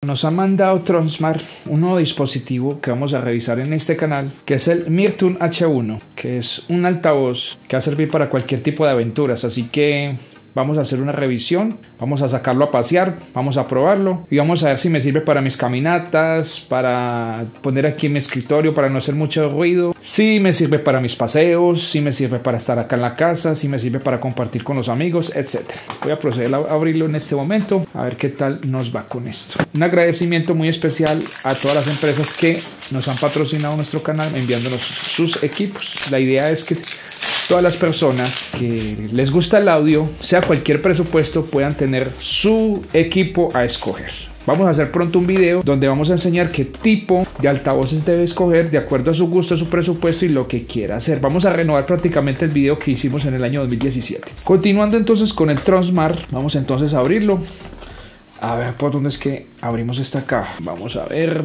Nos ha mandado Tronsmart un nuevo dispositivo que vamos a revisar en este canal, que es el Mirtune H1, que es un altavoz que va a servir para cualquier tipo de aventuras, así que vamos a hacer una revisión, vamos a sacarlo a pasear, vamos a probarlo y vamos a ver si me sirve para mis caminatas, para poner aquí en mi escritorio para no hacer mucho ruido, si me sirve para mis paseos, si me sirve para estar acá en la casa, si me sirve para compartir con los amigos, etc. Voy a proceder a abrirlo en este momento, a ver qué tal nos va con esto. Un agradecimiento muy especial a todas las empresas que nos han patrocinado nuestro canal enviándonos sus equipos. La idea es que todas las personas que les gusta el audio, sea cualquier presupuesto, puedan tener su equipo a escoger. Vamos a hacer pronto un video donde vamos a enseñar qué tipo de altavoces debe escoger de acuerdo a su gusto, su presupuesto y lo que quiera hacer. Vamos a renovar prácticamente el video que hicimos en el año 2017. Continuando entonces con el Tronsmart, vamos entonces a abrirlo. A ver por dónde es que abrimos esta caja. Vamos a ver.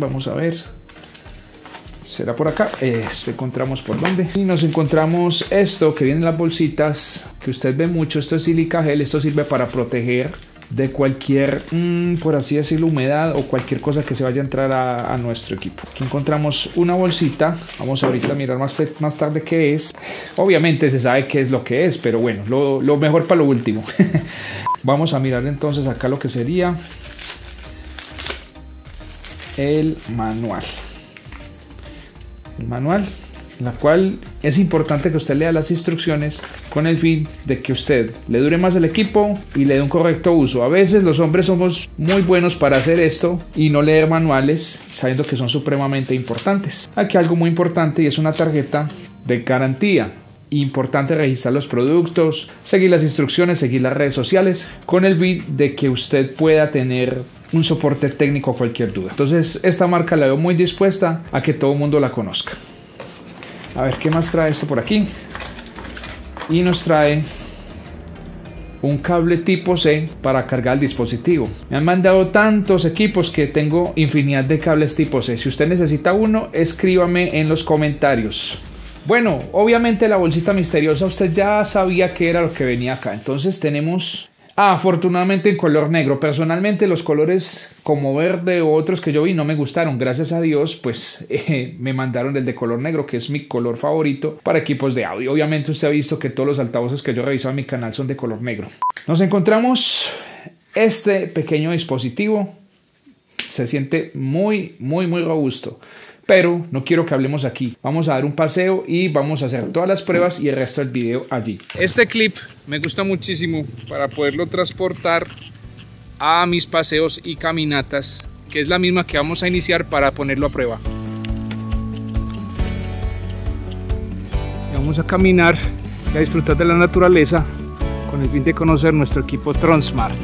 ¿Será por acá? Encontramos por dónde. Y nos encontramos esto que viene en las bolsitas, que usted ve mucho. Esto es silica gel. Esto sirve para proteger de cualquier, por así decirlo, humedad o cualquier cosa que se vaya a entrar a nuestro equipo. Aquí encontramos una bolsita. Vamos ahorita a mirar más tarde qué es. Obviamente se sabe qué es lo que es, pero bueno, lo mejor para lo último. Vamos a mirar entonces acá lo que sería el manual. En la cual es importante que usted lea las instrucciones con el fin de que usted le dure más el equipo y le dé un correcto uso. A veces los hombres somos muy buenos para hacer esto y no leer manuales, sabiendo que son supremamente importantes. Aquí algo muy importante y es una tarjeta de garantía. Importante registrar los productos, seguir las instrucciones, seguir las redes sociales con el fin de que usted pueda tener un soporte técnico a cualquier duda. Entonces esta marca la veo muy dispuesta a que todo el mundo la conozca. A ver qué más trae esto por aquí. Y nos trae un cable tipo C para cargar el dispositivo. Me han mandado tantos equipos que tengo infinidad de cables tipo C. Si usted necesita uno, escríbame en los comentarios. Bueno, obviamente la bolsita misteriosa usted ya sabía que era lo que venía acá. Entonces tenemos, afortunadamente en color negro. Personalmente los colores como verde o otros que yo vi no me gustaron. Gracias a Dios pues me mandaron el de color negro, que es mi color favorito para equipos de audio. Obviamente usted ha visto que todos los altavoces que yo he revisado en mi canal son de color negro. Nos encontramos este pequeño dispositivo. Se siente muy robusto. Pero no quiero que hablemos aquí. Vamos a dar un paseo y vamos a hacer todas las pruebas y el resto del video allí. Este clip me gusta muchísimo para poderlo transportar a mis paseos y caminatas, que es la misma que vamos a iniciar para ponerlo a prueba. Y vamos a caminar y a disfrutar de la naturaleza con el fin de conocer nuestro equipo Tronsmart.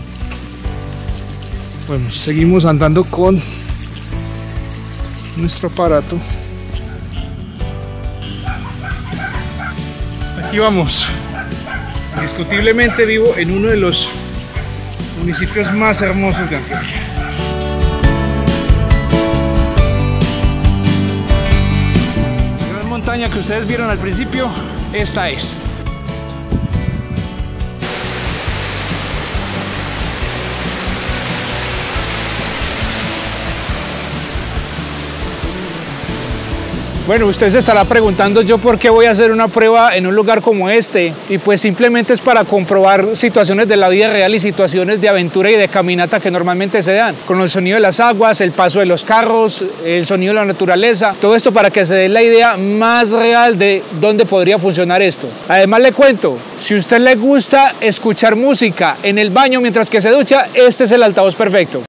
Bueno, seguimos andando con nuestro aparato. Aquí vamos. Indiscutiblemente vivo en uno de los municipios más hermosos de Antioquia. La gran montaña que ustedes vieron al principio, esta es. Bueno, usted se estará preguntando yo por qué voy a hacer una prueba en un lugar como este, y pues simplemente es para comprobar situaciones de la vida real y situaciones de aventura y de caminata que normalmente se dan, con el sonido de las aguas, el paso de los carros, el sonido de la naturaleza, todo esto para que se dé la idea más real de dónde podría funcionar esto. Además le cuento, si a usted le gusta escuchar música en el baño mientras que se ducha, este es el altavoz perfecto.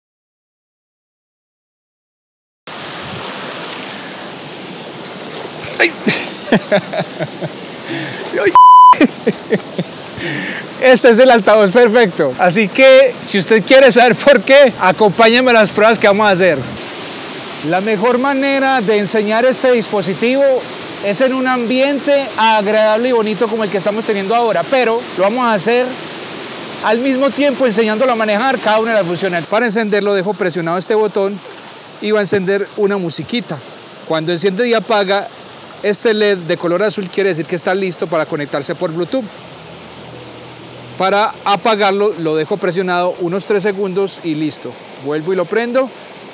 Este es el altavoz perfecto. Así que si usted quiere saber por qué, acompáñenme a las pruebas que vamos a hacer. La mejor manera de enseñar este dispositivo es en un ambiente agradable y bonito como el que estamos teniendo ahora, pero lo vamos a hacer al mismo tiempo enseñándolo a manejar cada una de las funciones. Para encenderlo dejo presionado este botón y va a encender una musiquita. Cuando enciende y apaga, este LED de color azul quiere decir que está listo para conectarse por Bluetooth. Para apagarlo lo dejo presionado unos 3 segundos y listo. Vuelvo y lo prendo.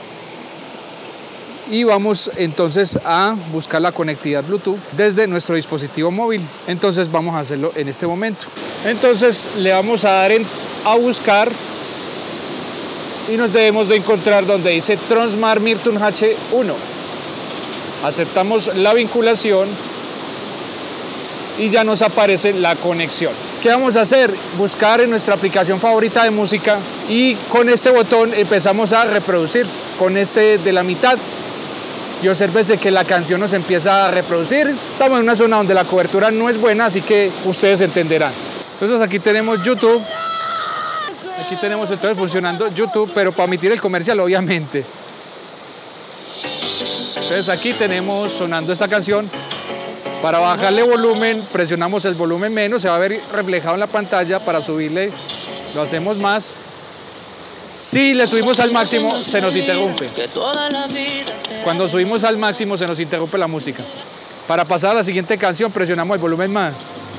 Y vamos entonces a buscar la conectividad Bluetooth desde nuestro dispositivo móvil. Entonces vamos a hacerlo en este momento. Entonces le vamos a dar a buscar y nos debemos de encontrar donde dice Tronsmart Mirtun H1. Aceptamos la vinculación y ya nos aparece la conexión. ¿Qué vamos a hacer? Buscar en nuestra aplicación favorita de música y con este botón empezamos a reproducir con este de la mitad. Y obsérvese que la canción nos empieza a reproducir. Estamos en una zona donde la cobertura no es buena, así que ustedes entenderán. Entonces aquí tenemos YouTube. Aquí tenemos entonces funcionando YouTube, pero para omitir el comercial, obviamente. Entonces aquí tenemos sonando esta canción. Para bajarle volumen, presionamos el volumen menos, se va a ver reflejado en la pantalla. Para subirle, lo hacemos más. Si le subimos al máximo, se nos interrumpe. Cuando subimos al máximo, se nos interrumpe la música. Para pasar a la siguiente canción, presionamos el volumen más.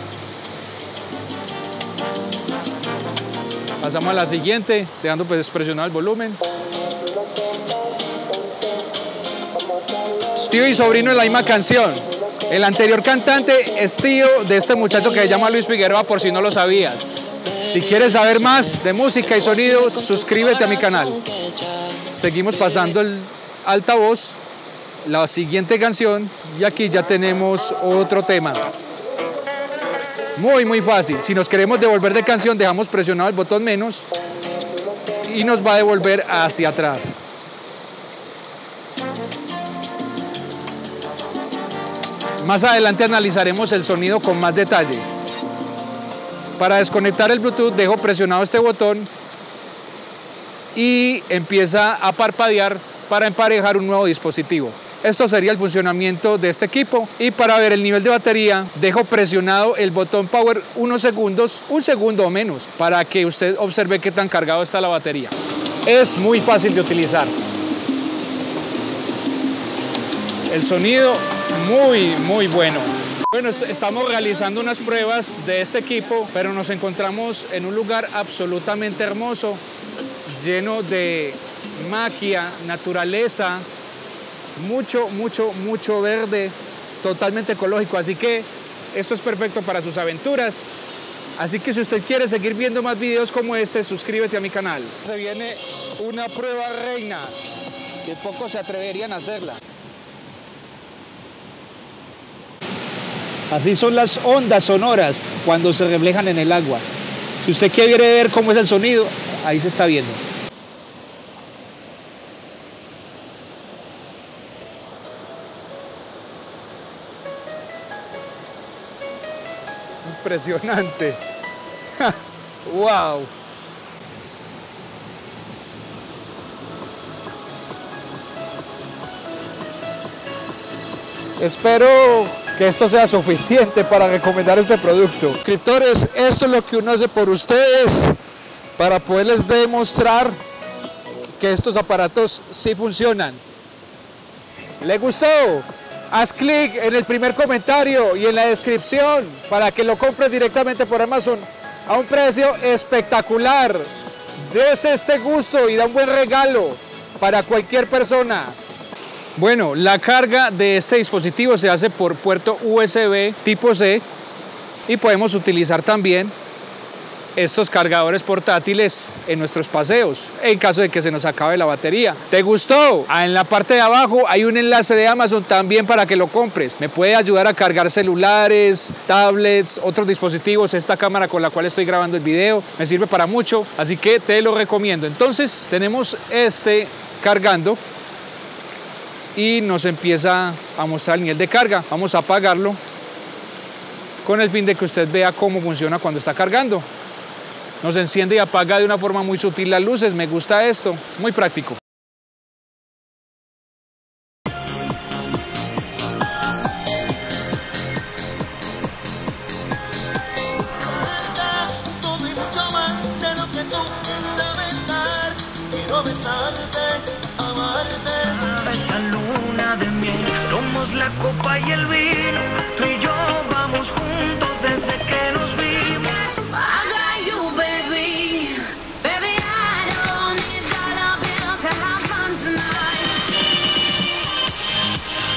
Pasamos a la siguiente, dejando pues presionado el volumen. Tío y sobrino en la misma canción. El anterior cantante es tío de este muchacho que se llama Luis Figueroa, por si no lo sabías. Si quieres saber más de música y sonido, suscríbete a mi canal. Seguimos pasando el altavoz, la siguiente canción, y aquí ya tenemos otro tema. Muy fácil. Si nos queremos devolver de canción, dejamos presionado el botón menos y nos va a devolver hacia atrás. Más adelante analizaremos el sonido con más detalle. Para desconectar el Bluetooth dejo presionado este botón y empieza a parpadear para emparejar un nuevo dispositivo. Esto sería el funcionamiento de este equipo, y para ver el nivel de batería dejo presionado el botón Power unos segundos, un segundo o menos, para que usted observe qué tan cargado está la batería. Es muy fácil de utilizar. El sonido muy bueno. Bueno, estamos realizando unas pruebas de este equipo, pero nos encontramos en un lugar absolutamente hermoso, lleno de magia, naturaleza, mucho verde, totalmente ecológico, así que esto es perfecto para sus aventuras. Así que si usted quiere seguir viendo más videos como este, suscríbete a mi canal. Se viene una prueba reina, que pocos se atreverían a hacerla. Así son las ondas sonoras cuando se reflejan en el agua. Si usted quiere ver cómo es el sonido, ahí se está viendo. Impresionante. ¡Wow! Espero que esto sea suficiente para recomendar este producto. Suscriptores, esto es lo que uno hace por ustedes para poderles demostrar que estos aparatos sí funcionan. ¿Le gustó? Haz clic en el primer comentario y en la descripción para que lo compres directamente por Amazon a un precio espectacular. Dese este gusto y da un buen regalo para cualquier persona. Bueno, la carga de este dispositivo se hace por puerto USB tipo C, y podemos utilizar también estos cargadores portátiles en nuestros paseos en caso de que se nos acabe la batería. ¿Te gustó? En la parte de abajo hay un enlace de Amazon también para que lo compres. Me puede ayudar a cargar celulares, tablets, otros dispositivos. Esta cámara con la cual estoy grabando el video me sirve para mucho, así que te lo recomiendo. Entonces tenemos este cargando y nos empieza a mostrar el nivel de carga. Vamos a apagarlo con el fin de que usted vea cómo funciona cuando está cargando. Nos enciende y apaga de una forma muy sutil las luces. Me gusta esto, muy práctico. Esta luna de miel, somos la copa y el vino. Tú y yo vamos juntos desde que nos vimos.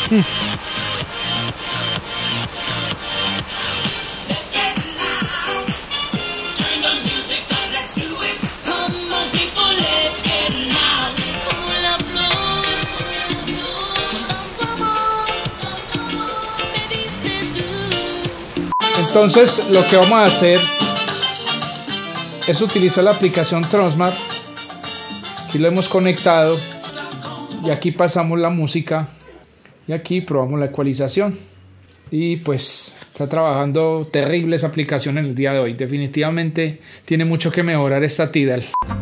Entonces lo que vamos a hacer es utilizar la aplicación Tronsmart. Aquí lo hemos conectado y aquí pasamos la música y aquí probamos la ecualización. Y pues está trabajando terrible esa aplicación en el día de hoy. Definitivamente tiene mucho que mejorar esta Tidal.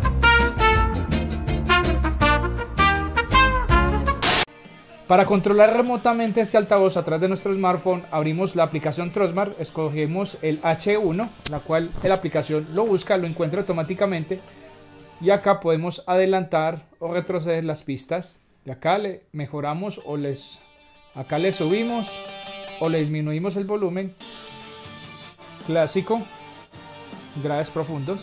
Para controlar remotamente este altavoz a través de nuestro smartphone, abrimos la aplicación Tronsmart, escogemos el H1, la cual la aplicación lo busca, lo encuentra automáticamente, y acá podemos adelantar o retroceder las pistas. Y acá le mejoramos acá le subimos o le disminuimos el volumen. Clásico, graves profundos.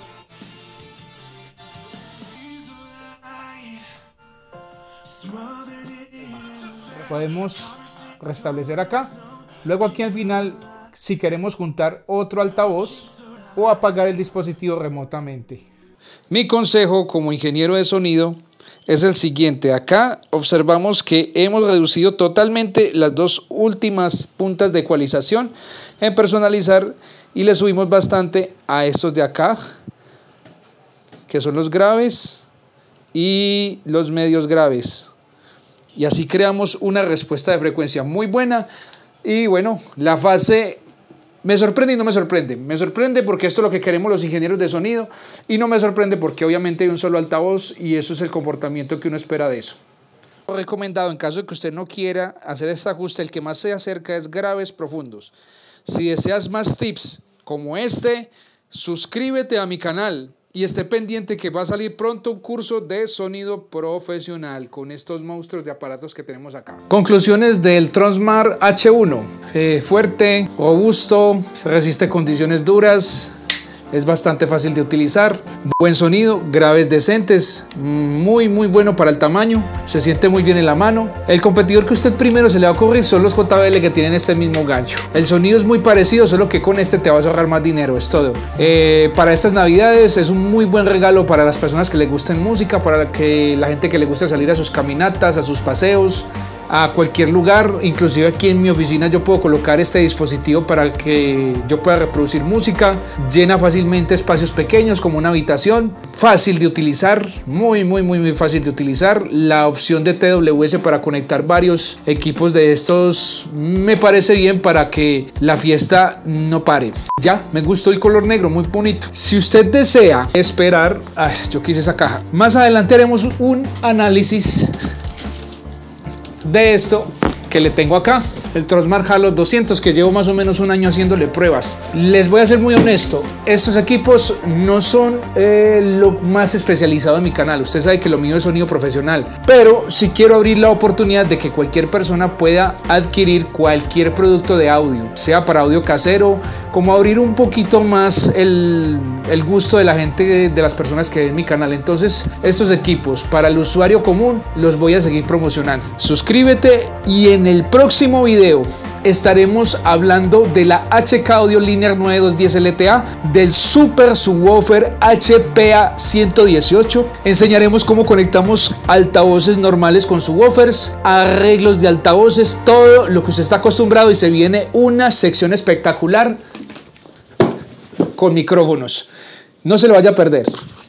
Podemos restablecer acá. Luego aquí al final, si queremos juntar otro altavoz o apagar el dispositivo remotamente. Mi consejo como ingeniero de sonido es el siguiente. Acá observamos que hemos reducido totalmente las dos últimas puntas de ecualización en personalizar y le subimos bastante a estos de acá, que son los graves y los medios graves. Y así creamos una respuesta de frecuencia muy buena. Y bueno, la fase me sorprende y no me sorprende. Me sorprende porque esto es lo que queremos los ingenieros de sonido. Y no me sorprende porque obviamente hay un solo altavoz y eso es el comportamiento que uno espera de eso. Recomendado en caso de que usted no quiera hacer este ajuste, el que más se acerca es graves profundos. Si deseas más tips como este, suscríbete a mi canal. Y esté pendiente que va a salir pronto un curso de sonido profesional con estos monstruos de aparatos que tenemos acá. Conclusiones del Tronsmart H1. Fuerte, robusto, resiste condiciones duras, es bastante fácil de utilizar, buen sonido, graves decentes, muy bueno para el tamaño, se siente muy bien en la mano. El competidor que usted primero se le va a ocurrir son los JBL que tienen este mismo gancho. El sonido es muy parecido, solo que con este te vas a ahorrar más dinero, es todo. Para estas navidades es un muy buen regalo para las personas que les gusten música, para la gente que le gusta salir a sus caminatas, a sus paseos, a cualquier lugar. Inclusive aquí en mi oficina yo puedo colocar este dispositivo para que yo pueda reproducir música. Llena fácilmente espacios pequeños como una habitación. Fácil de utilizar, muy fácil de utilizar. La opción de TWS para conectar varios equipos de estos me parece bien para que la fiesta no pare. Ya, me gustó el color negro, muy bonito. Si usted desea esperar, yo quise esa caja. Más adelante haremos un análisis de esto que le tengo acá, el Tronsmart Halo 200, que llevo más o menos un año haciéndole pruebas. Les voy a ser muy honesto, estos equipos no son lo más especializado en mi canal. Usted sabe que lo mío es sonido profesional, pero sí quiero abrir la oportunidad de que cualquier persona pueda adquirir cualquier producto de audio, sea para audio casero, como abrir un poquito más el gusto de la gente, de las personas que ven mi canal. Entonces estos equipos para el usuario común los voy a seguir promocionando. Suscríbete y en el próximo video estaremos hablando de la HK Audio Linear 9210 LTA, del Super Subwoofer HPA 118. Enseñaremos cómo conectamos altavoces normales con subwoofers, arreglos de altavoces, todo lo que usted está acostumbrado, y se viene una sección espectacular con micrófonos. No se lo vaya a perder.